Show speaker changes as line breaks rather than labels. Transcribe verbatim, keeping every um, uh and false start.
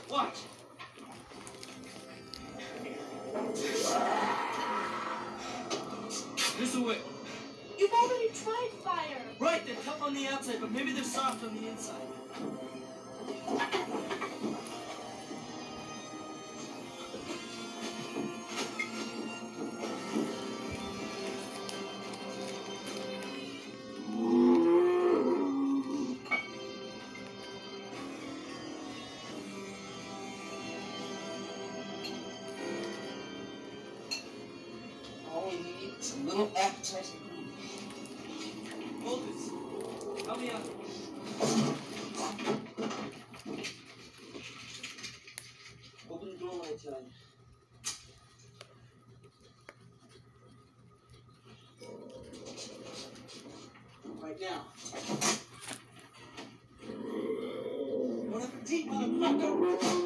Watch. This will work.
You've already tried fire.
Right, they're tough on the outside, but maybe they're soft on the inside.
All we need is a little appetizing.
Hold this. Help me out.
Open the door when I tell you. Right now. Bon appetit, motherfucker!